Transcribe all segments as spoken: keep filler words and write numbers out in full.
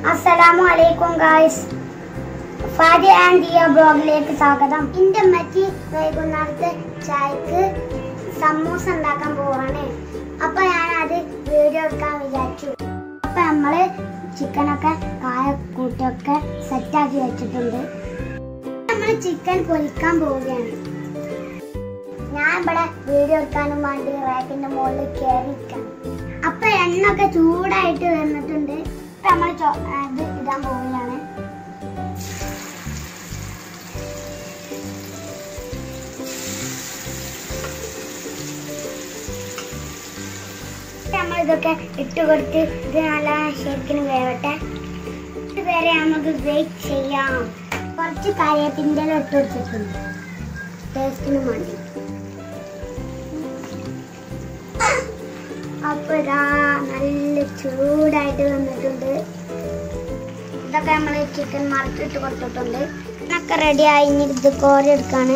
Assalamualaikum guys. Fadi&Diya blogലേക്ക് സ്വാഗതം. ഇന്റെ അമ്മച്ചി വൈകുന്നേരത്തെ ചായക്ക് സമോസ ഉണ്ടാക്കാൻ പോവാണ്. അപ്പോൾ ഞാൻ അത് വീഡിയോ എടുക്കാൻ വിചാരിച്ചു. അപ്പോൾ നമ്മൾ ചിക്കൻ ഒക്കെ കായ കൂട്ടൊക്കെ സെറ്റ് ആക്കി വെച്ചിട്ടുണ്ട്. നമ്മൾ ചിക്കൻ പൊരിക്കാൻ പോവുകയാണ്. ഞാൻ ഇവിടെ വീഡിയോ എടുക്കാനും വേണ്ടി റാക്കിന്റെ മുകളിൽ കയറിയിരിക്കാം. അപ്പോൾ എണ്ണ ഒക്കെ ചൂടായിട്ട് വന്നിട്ടുണ്ട്. നമ്മൾ ഇത് ഇടാൻ പോവുകയാണ്. നമ്മൾ ഇതൊക്കെ ഇട്ട് കൊടുത്ത് ഇത് നല്ല ശരിക്കും വേവട്ടെ. ഇതുവരെ നമുക്ക് വെയിറ്റ് ചെയ്യാം. കുറച്ച് കറിവേപ്പിൻ്റെ ഇല ഇട്ട് കൊടുത്തിട്ടുണ്ട് ടേസ്റ്റിന് വേണ്ടി. അപ്പൊ ഇതാ നല്ല ചൂടായിട്ട് വന്നിട്ടുണ്ട്. ഇതൊക്കെ നമ്മൾ ചിക്കൻ മറച്ചിട്ട് കൊടുത്തിട്ടുണ്ട്. ഒക്കെ റെഡി ആയി. ഇനി ഇത് കോരി എടുക്കാണ്.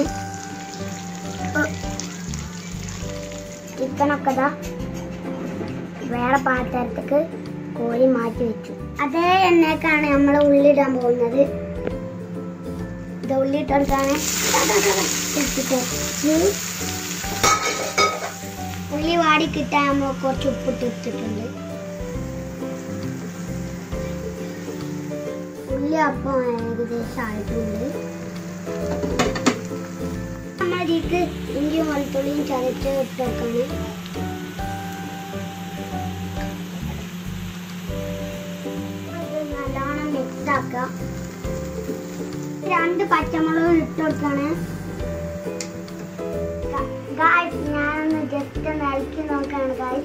ചിക്കനൊക്കെ ഇതാ വേറെ പാത്രത്തേക്ക് കോരി മാറ്റി വെച്ചു. അതേ എണ്ണയ്ക്കാണ് നമ്മൾ ഉള്ളിടാൻ പോകുന്നത്. ഇത് ഉള്ളിട്ട് കൊടുക്കാണ്. ഉള്ളി വാടി കിട്ടാൻ നമ്മൾ കുറച്ച് ഉപ്പിട്ട് വെച്ചിട്ടുണ്ട്. ഉള്ളി അപ്പം ഏകദേശം ആയിട്ടുണ്ട്. നമ്മൾ ഇതിലേക്ക് ഇഞ്ചിയും വെളുത്തുള്ളിയും ചതച്ച് ഇട്ട് വെക്കാണ്. നല്ലോണം മിക്സ് ആക്കുക. രണ്ട് പച്ചമുളകും ഇട്ട് കൊടുക്കാണ്. ഗായ്സ് ഞാനൊന്ന് ജസ്റ്റ് ഒന്ന് ഇളക്കി നോക്കാണ് ഗായ്സ്.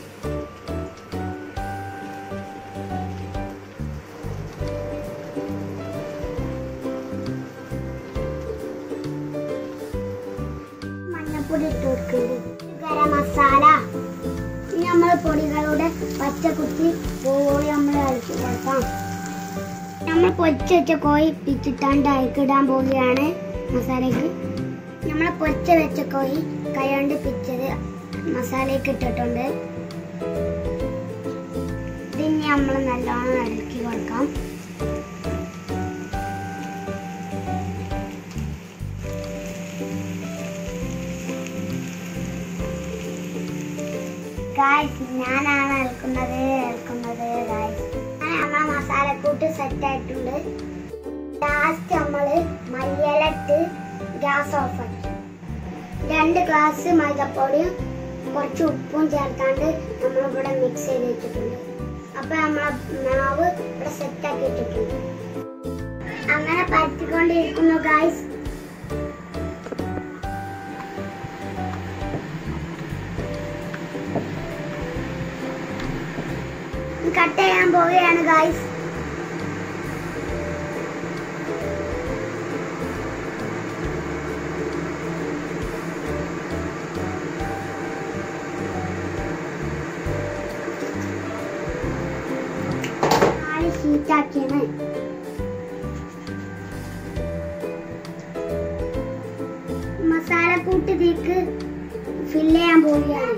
മഞ്ഞപ്പൊടി ഇട്ട് കൊടുക്കുന്നുണ്ട്. ഗരം മസാല. ഇനി നമ്മൾ പൊടികളുടെ പച്ചക്കുത്തി പോയി നമ്മൾ ഇളക്കി കൊടുക്കാം. നമ്മൾ പൊരിച്ച് വെച്ച കോഴി പിച്ചിട്ടാണ്ട് അയക്കിടാൻ പോവുകയാണ് മസാലയ്ക്ക്. നമ്മൾ പൊരിച്ച് വെച്ച കോഴി കൈ കൊണ്ട് പിച്ചത് മസാലയ്ക്ക് ഇട്ടിട്ടുണ്ട്. ഇതിന് നമ്മൾ നല്ലോണം ഇളക്കി കൊടുക്കാം. ഗായ്സ് ഞാനാണ് ഇളക്കുന്നത് ഇളക്കുന്നത് ഗായ്സ്. നമ്മളെ മസാലക്കൂട്ട് സെറ്റ് ആയിട്ടുണ്ട്. ലാസ്റ്റ് നമ്മൾ മല്ലിയില ഇട്ട് ഗ്യാസ് ഓഫ് ആക്കി. രണ്ട് ഗ്ലാസ് മൈദപ്പൊടിയും കുറച്ച് ഉപ്പും ചേർത്താണ്ട് നമ്മളിവിടെ മിക്സ് ചെയ്ത് വെച്ചിട്ടുണ്ട്. അപ്പൊ നമ്മളെ മാവ് ഇവിടെ സെറ്റ് ആക്കി ഇട്ടിട്ടുണ്ട്. അങ്ങനെ പരത്തിക്കൊണ്ടിരിക്കുന്നു ഗായ്സ്. കട്ട് ചെയ്യാൻ പോവുകയാണ് ഗായ്സ്. നാല് ഷീറ്റാക്കിയാണ്. മസാലക്കൂട്ട് ഇതിലേക്ക് ഫില്ല് ചെയ്യാൻ പോവുകയാണ്.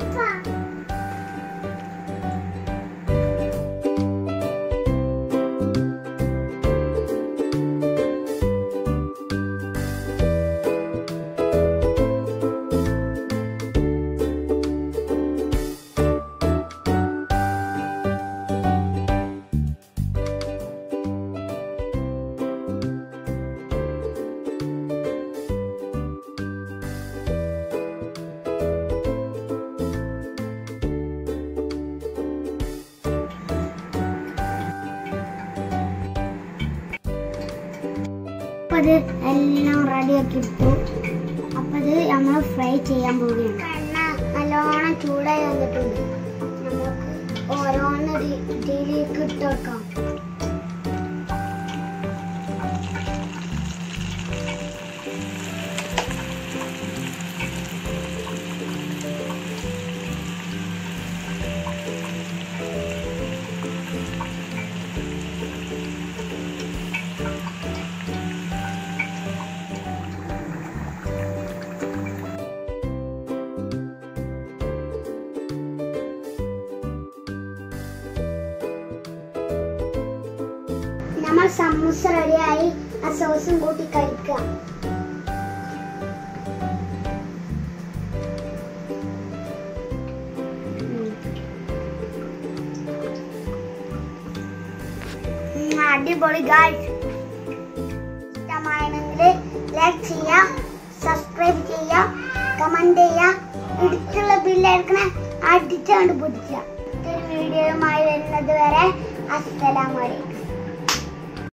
അത് എല്ലാം റെഡിയാക്കി ഇട്ടു. അപ്പം അത് നമ്മൾ ഫ്രൈ ചെയ്യാൻ പോവുകയാണ്. എണ്ണ നല്ലോണം ചൂടായി വന്നിട്ടുണ്ട്. നമുക്ക് ഓരോന്ന് ഇതിലേക്ക് ഇട്ട് വെക്കാം. നമ്മൾ സമൂസ റെഡിയായി ആ സോസും കൂട്ടി കഴിക്കാം. അടിപൊളി ഗായ്സ്. ഇഷ്ടമായെങ്കിൽ ലൈക്ക് ചെയ്യുക, സബ്സ്ക്രൈബ് ചെയ്യുക, കമന്റ് ചെയ്യുക, ഇടുത്തുള്ള ബില്ലടിക്കണ അടിച്ചുകൊണ്ട് പൊടിക്കുക. മറ്റൊരു വീഡിയോയുമായി വരുന്നത് വരെ അസ്സലാമു അലൈക്കും.